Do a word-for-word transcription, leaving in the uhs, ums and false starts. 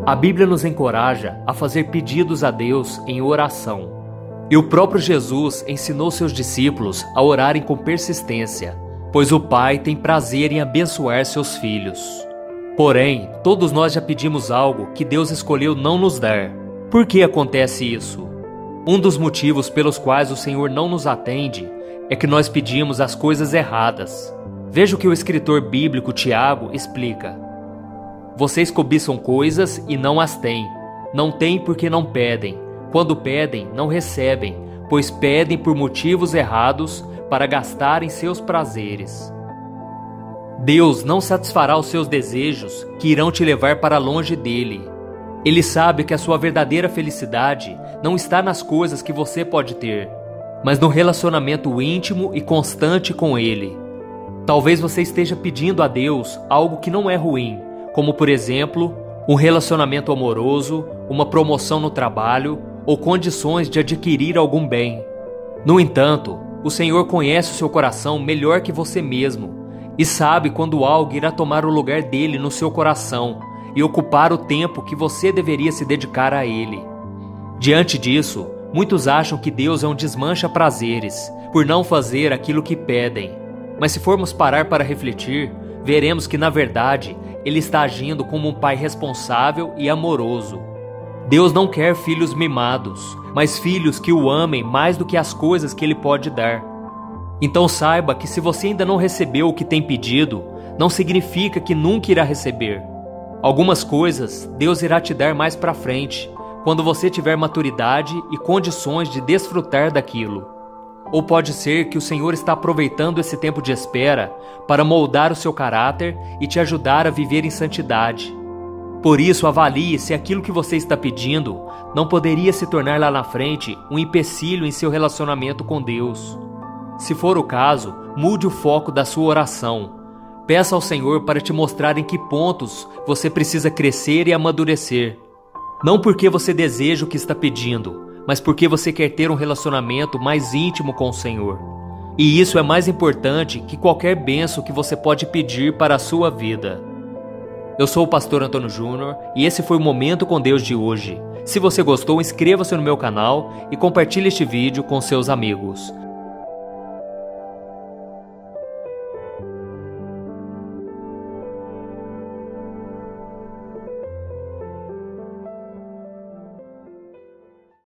A Bíblia nos encoraja a fazer pedidos a Deus em oração. E o próprio Jesus ensinou seus discípulos a orarem com persistência, pois o Pai tem prazer em abençoar seus filhos. Porém, todos nós já pedimos algo que Deus escolheu não nos dar. Por que acontece isso? Um dos motivos pelos quais o Senhor não nos atende é que nós pedimos as coisas erradas. Veja o que o escritor bíblico Tiago explica. Vocês cobiçam coisas e não as têm. Não têm porque não pedem. Quando pedem, não recebem, pois pedem por motivos errados para gastarem seus prazeres. Deus não satisfará os seus desejos que irão te levar para longe dele. Ele sabe que a sua verdadeira felicidade não está nas coisas que você pode ter, mas no relacionamento íntimo e constante com ele. Talvez você esteja pedindo a Deus algo que não é ruim, como por exemplo, um relacionamento amoroso, uma promoção no trabalho ou condições de adquirir algum bem. No entanto, o Senhor conhece o seu coração melhor que você mesmo e sabe quando algo irá tomar o lugar dele no seu coração e ocupar o tempo que você deveria se dedicar a ele. Diante disso, muitos acham que Deus é um desmancha-prazeres por não fazer aquilo que pedem. Mas se formos parar para refletir, veremos que na verdade Ele está agindo como um pai responsável e amoroso. Deus não quer filhos mimados, mas filhos que o amem mais do que as coisas que Ele pode dar. Então saiba que se você ainda não recebeu o que tem pedido, não significa que nunca irá receber. Algumas coisas Deus irá te dar mais para frente, quando você tiver maturidade e condições de desfrutar daquilo. Ou pode ser que o Senhor está aproveitando esse tempo de espera para moldar o seu caráter e te ajudar a viver em santidade. Por isso, avalie se aquilo que você está pedindo não poderia se tornar lá na frente um empecilho em seu relacionamento com Deus. Se for o caso, mude o foco da sua oração. Peça ao Senhor para te mostrar em que pontos você precisa crescer e amadurecer. Não porque você deseja o que está pedindo, mas porque você quer ter um relacionamento mais íntimo com o Senhor. E isso é mais importante que qualquer bênção que você pode pedir para a sua vida. Eu sou o pastor Antônio Júnior e esse foi o Momento com Deus de hoje. Se você gostou, inscreva-se no meu canal e compartilhe este vídeo com seus amigos.